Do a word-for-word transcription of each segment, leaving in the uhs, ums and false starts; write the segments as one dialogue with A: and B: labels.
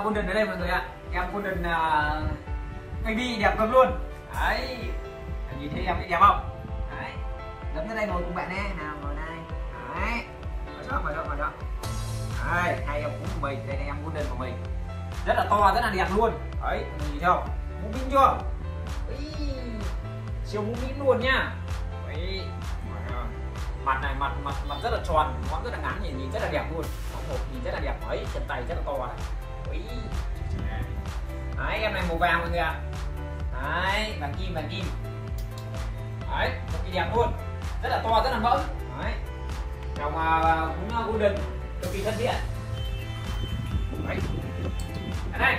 A: golden ở đây mọi người ạ. Em golden uh, baby đẹp cực luôn. Đấy, nhìn thấy em thấy đẹp không? Đấy, đứng ở đây ngồi cùng bạn nè, nào ngồi đây. Đấy, ngồi đó, ngồi đó, ngồi đó. Đấy, hai em cũng của mình, đây là em golden của mình. Rất là to, rất là đẹp luôn. Đấy, nhìn thấy không? Mũi minh chưa? Ý, siêu mũi minh luôn nhá. Đấy, mặt này mặt mặt mặt rất là tròn, ngón rất là ngắn, nhìn nhìn rất là đẹp luôn. Móng hộp nhìn rất là đẹp. Đấy, chân tay rất là to này. Đấy, đấy em này màu vàng mọi người ạ. Đấy, vàng kim vàng kim. Đấy, cực kỳ đẹp luôn, rất là to, rất là mẫng. Đấy, dòng cũng golden cực kỳ thân thiện. Đấy, đây này.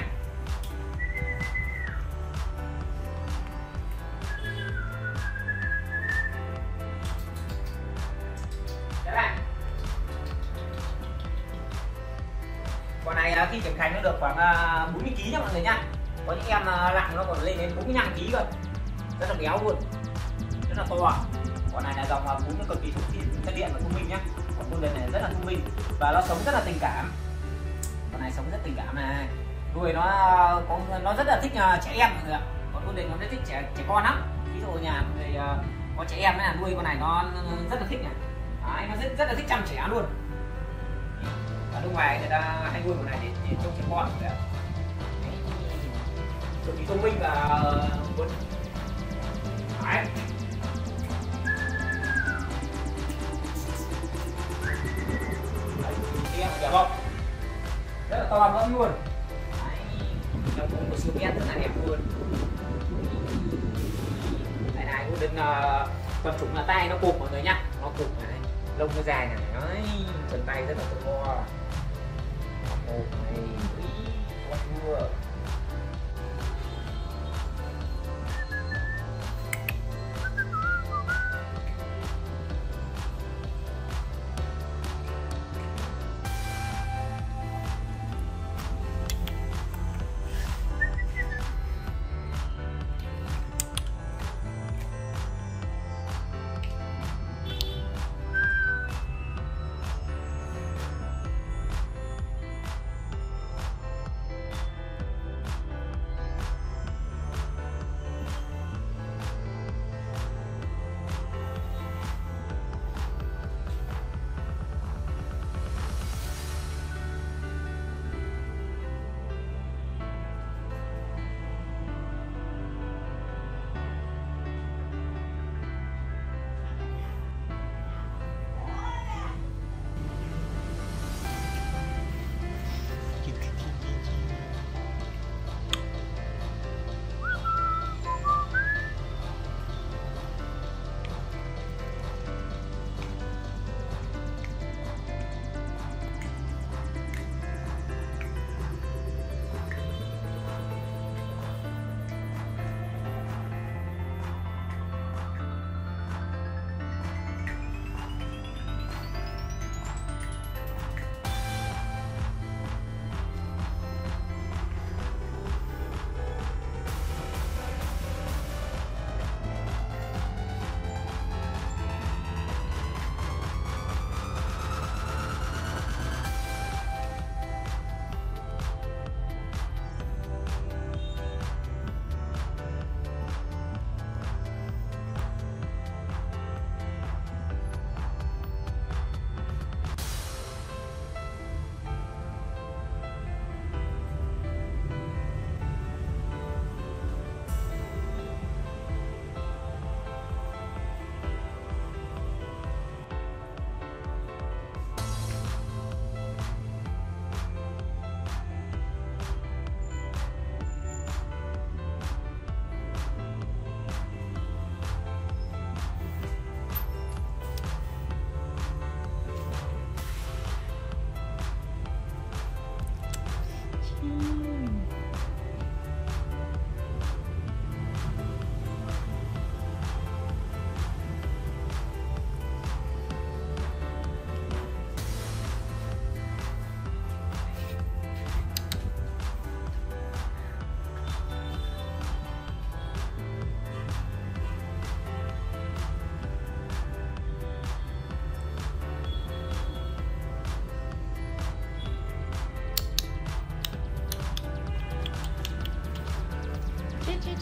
A: Con này khi trưởng thành nó được khoảng bốn mươi ki lô gam nha mọi người nha. Có những em nặng nó còn lên đến bốn mươi lăm ki lô gam cơ, rất là béo luôn, rất là to. Con này là dòng bún cực kỳ thân thiện và thông minh nhá. Con golden này rất là thông minh và nó sống rất là tình cảm. Con này sống rất tình cảm này, nuôi nó có nó rất là thích trẻ em mọi người ạ. Con golden nó rất thích trẻ trẻ con lắm. Ví dụ nhà người có trẻ em là nuôi con này nó rất là thích này. Đấy, nó rất rất là thích chăm trẻ luôn. Ở nước ngoài người ta hay nuôi con này để, để trông trẻ con rồi ạ. Cực kỳ thông minh và muốn. Đấy. Em đẹp không? Rất là to mỡ luôn. Đấy, nó cũng có siêu đen rất là đẹp luôn. Đây này, golden uh, con trùng là tay nó cụp mọi người nhá, nó cụp này, lông nó dài này, đấy, chân tay rất là to. Ồ này, quá chưa?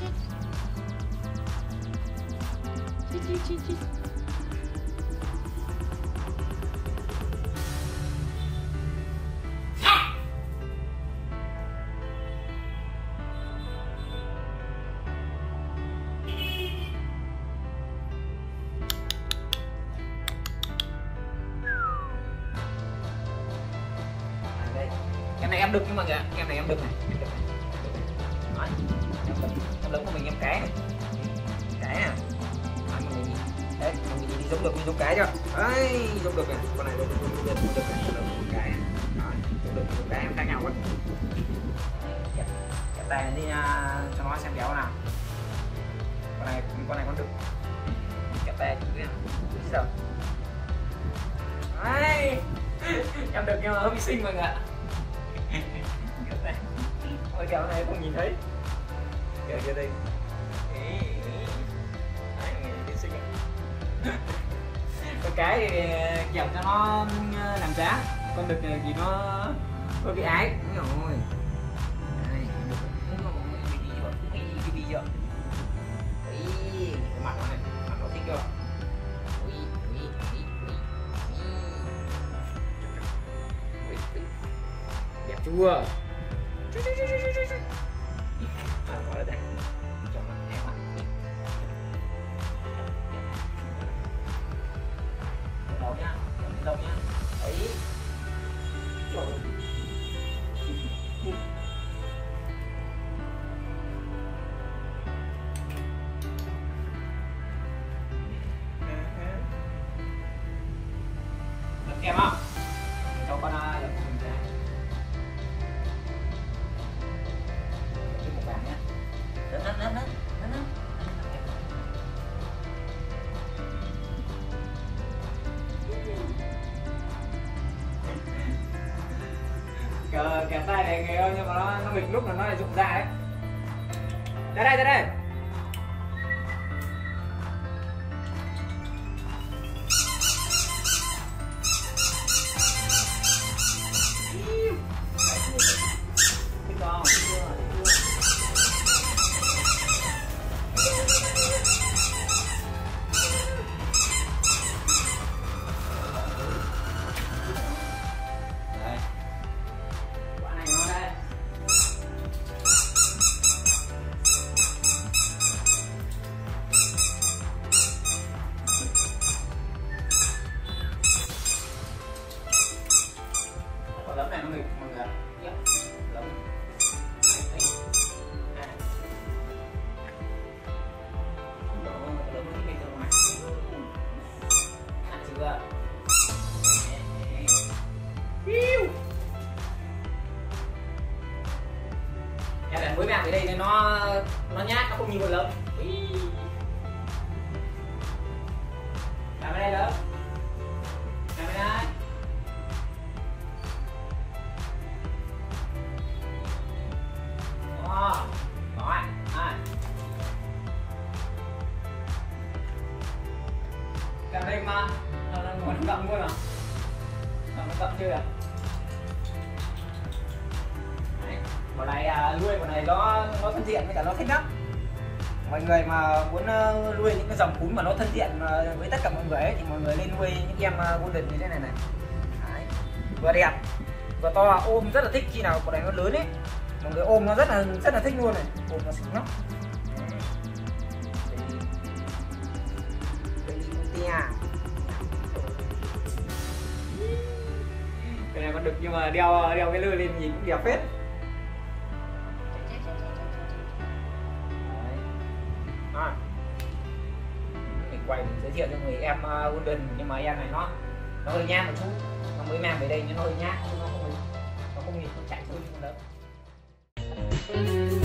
A: Chi, chi, chi, chi. Em này em đực nhưng mà kìa, em này em đực này, em đực này. Đấy, em đực, em lớn của mình em cái này, cái à, đấy, mình đấy, mình đi giống đực, đi giống cái chưa? Đấy, giống đực này, con này giống đực, giống đực này, giống cái, đấy, giống đực, giống cái em khác nhau quá. Kẹp, kẹp tay đi cho nó xem béo nào. Con này, con này con đực, kẹp tay thử nha, sao? Đấy, em đực nhưng mà hơi xinh mọi người ạ. Ôi kẹo này không nhìn thấy. Kẹo kia đây. Con cái thì kẹo cho nó làm giá. Con đực thì nó hơi bị ái. Đúng rồi. Đây, đúng rồi. Cái gì vậy? Cái gì vậy? Ý, cái mặt nó này, mặt nó thích chưa? Ui, ui, ui, ui. Đẹp chưa? À, bỏ ra đây. Cho nó đẹp mắt. Đầu nhá, đầu nhá. Đấy. Trời ơi. Được kèm không? Cho con lập trình ra. Đến, đến, đến, đến, đến, đến. Cờ kẹp tay này người ơi, nhưng mà nó nó nghịch lúc là nó lại rụng ra đấy. Ra đây, ra đây. Lấm này nó nghịch mọi người ạ. Lấm. Lấm nó nghịch ra ngoài. Ăn chưa? Em đặt muối vàng ở đây nên nó nó nhát, nó không như con lấm. Làm ở đây lấm. Làm ở đây. Đó, đó, à. Cái đây mà nó nó muốn cộng luôn à? Nó cộng chưa à? Đấy, con này à, nuôi con này nó nó thân thiện với cả nó thích lắm. Mọi người mà muốn uh, nuôi những cái dòng cún mà nó thân thiện uh, với tất cả mọi người ấy, thì mọi người nên nuôi những em uh, golden như thế này này. Đấy, vừa đẹp, vừa to, ôm rất là thích khi nào con này nó lớn ấy. Mọi người ôm nó rất là rất là thích luôn này, ôm nó xinh lắm. Cái này còn được nhưng mà đeo đeo cái lư lên nhìn cũng đẹp phết. Đấy. Mình quay mình giới thiệu cho người em uh, golden, nhưng mà em này nó nó hơi nhát một chút, nó mới mang về đây nhưng nó hơi nhát, nó không nó không nhìn nó chạy thôi con lớn.